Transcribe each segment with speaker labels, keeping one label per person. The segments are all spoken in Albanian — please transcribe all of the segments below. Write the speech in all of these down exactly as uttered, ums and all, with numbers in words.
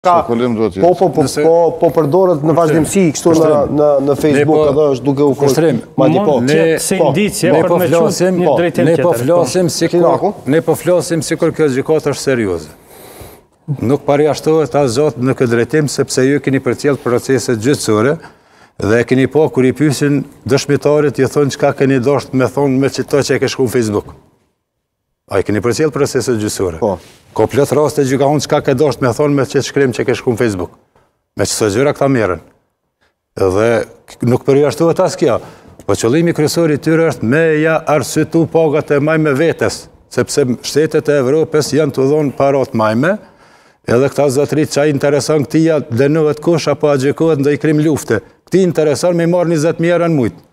Speaker 1: Ka, po, po, po, po, po përdorët në vazhdimësi kështu në, në, në Facebook edhe është duke u
Speaker 2: kushtrim.
Speaker 1: Madje po.
Speaker 3: Se indicje për me qut një drejtim
Speaker 2: tjetër. Ne po flasim sikur ne po flasim sikur kjo gjykatë është serioze. Nuk përjashtohet asgjë në këtë drejtim sepse ju keni përcjell proceset gjyqësore dhe keni po kur i pyesin dëshmitarit i thonë çka keni dashur me thonë me çito që e ke shkruar në Facebook. A i keni përcjell proceset gjyqësore. Po. Ko plot raste gjykatën çka ke dashur me thonë me çet shkrim që ke shkruar në Facebook. Me çdo gjëra këta merren. Dhe nuk përjashtohet as kjo. Po qëllimi kryesor i tyre është me ja arsyetu pagat e majme vetes, sepse shtetet e Evropës janë të dhonë parat majme, edhe këta zotërit që intereson këtia dënohet kush apo agjikohet ndaj krim lufte. Këti intereson me marrë njëzet mijë euro në mujt.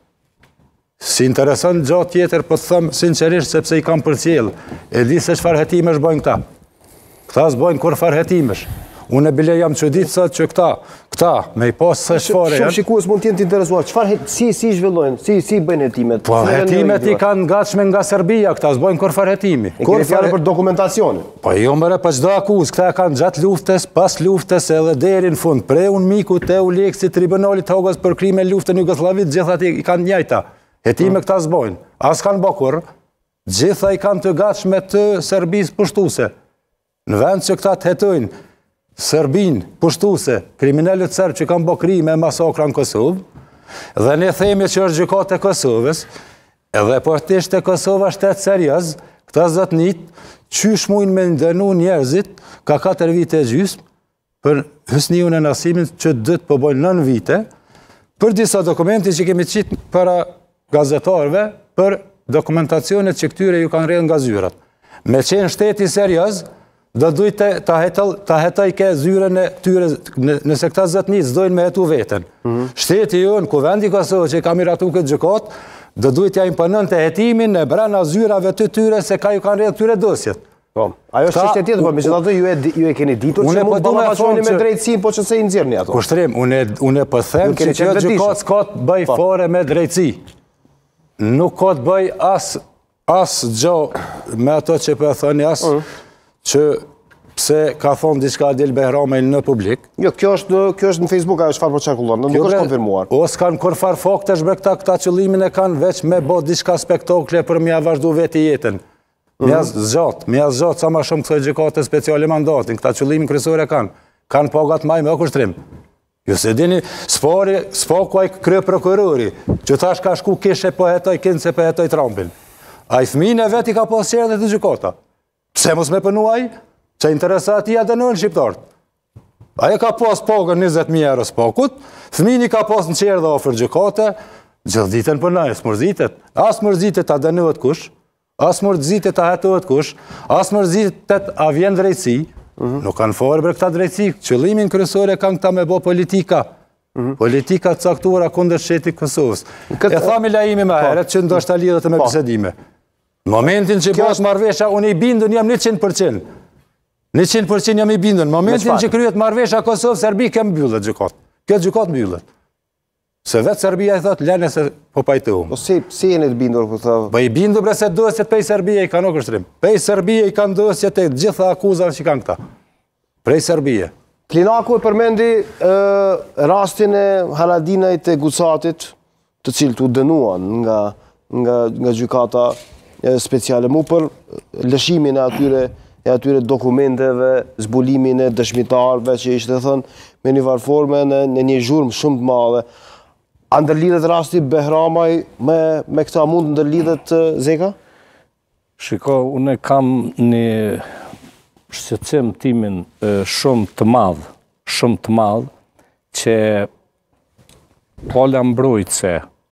Speaker 2: Si intereson gjatë tjetër, po të thëmë sinqerisht sepse i kam përcjell. E di se çfarë hetimesh bojnë këta. Këta s'bojnë kur farë hetimesh. Unë e bile jam çudit sot që këta, këta me i pas së çfarë janë.
Speaker 1: Shumë shikues mund të jenë të interesuar. Çfarë si si zhvillojnë? Si si bëjnë hetimet?
Speaker 2: Po hetimet i kanë gatshme nga Serbia, këta s'bojnë kur farë hetimi.
Speaker 1: Kur fjalë për dokumentacionin.
Speaker 2: Po jo mëre pa çdo akuzë, këta kanë gjatë luftës, pas luftës edhe deri në fund. Preun miku te Uleksi Tribunalit Hagos për krime lufte në Jugosllavit, gjithat i kanë njëjta. Hetime këta s'bojnë. As kanë bakur, gjitha i kanë të gatshme të Serbisë pushtuese. Në vend që këta të hetojnë Serbin pushtuese, kriminalët serb që kanë bërë krime e masakra në Kosovë, dhe ne themi që është gjykatë e Kosovës, edhe po ishte Kosova shtet serioz, këta zotnit qysh mujnë me ndënu njerëzit ka katër vite e gjysmë për Hysniun e Nasimin që dytë po bojnë nën vite, për disa dokumenti që kemi qitë para gazetarëve për dokumentacionet që këtyre ju kanë rrjedhë nga zyrat. Me qenë shteti serioz, do dujte ta hetoj ke zyren e tyre, nëse këta zotnit s'dojnë me hetu veten. Shteti jonë, ku vendi Kosovë që i ka miratu këtë gjykatë, do dujte ja impononte hetimin e brenda zyrave të tyre se ka ju kanë rrjedhë tyre dosjet.
Speaker 1: Po, ajo është çështje tjetër, po megjithatë ju e ju e keni ditur që mund të ballafaqoni me drejtësinë, po çse i nxjerrni ato.
Speaker 2: Kushtrim, unë unë po them që kjo gjykatë s'ka të bëj fare me drejtësi. Nuk ka të bëj as as gjë me ato që po thoni as që pse ka thonë diçka Adil Behramaj në publik.
Speaker 1: Jo, kjo është kjo është në Facebook, ajo çfarë po çarkullon, nuk është konfirmuar.
Speaker 2: O s'kan kur far faktesh bre këta këta qëllimin e kanë veç me bë diçka spektakle për mja vazhdu vetë jetën. Mja zgjat, mja zgjat sa më shumë këto gjykate speciale mandatin, këta qëllimin kryesor e kanë. Kanë pagat më me kushtrim. Ju se dini, spori, spoku ai krye prokurori, që tash ka shku kishe po hetoj kinë se po hetoj Trumpin. Ai fëmijën e vet i ka pas qerë dhe të gjykata. Pse mos me pënu ai? Që interesat i adënojnë shqiptarët. Aje ka pas pagën njëzet mijë euro spakut, fëmini ka pas në qerë dhe ofër gjykate, gjithë ditën për nëjë, smërzitet. As mërzitet a dënohet kush, as mërzitet a hetohet kush, as mërzitet a vjen drejtësi, nuk kanë fare për këta drejtësi, qëllimin kryesor e kanë këta me bo politika. Politika të caktuara kundër shtetit Kosovës. E thami lajimi më herët që ndoshta lidhet me bisedime. Në momentin që bëhet marrëveshja, unë i bindun jam njëqind përqind. njëqind përqind jam i bindun. Në momentin që kryhet marrëveshja Kosovë-Serbi, kjo mbyllet gjykatë. Kjo gjykatë mbyllet. Se vetë Serbia i thotë, lene se po pajtohum.
Speaker 1: Po si si jeni të bindur po thotë?
Speaker 2: Po i bindur bre se dosjet pej Serbia i kanë kushtrim. Pej Serbia i kanë dosjet e gjitha akuzave që kanë këta. Prej Serbia.
Speaker 1: Klinaku e përmendi rastin e Haradinajt e Gucatit, të cilët u dënuan nga nga nga gjykata speciale mu për lëshimin e atyre e atyre dokumenteve, zbulimin e dëshmitarëve që ishte thënë me një varforme në, në një zhurmë shumë të madhe. A ndërlidhet rasti Behramaj me me këta mund ndërlidhet Zeka?
Speaker 3: Shiko, unë kam një shqetësim timin shumë të madh, shumë të madh që pala mbrojtëse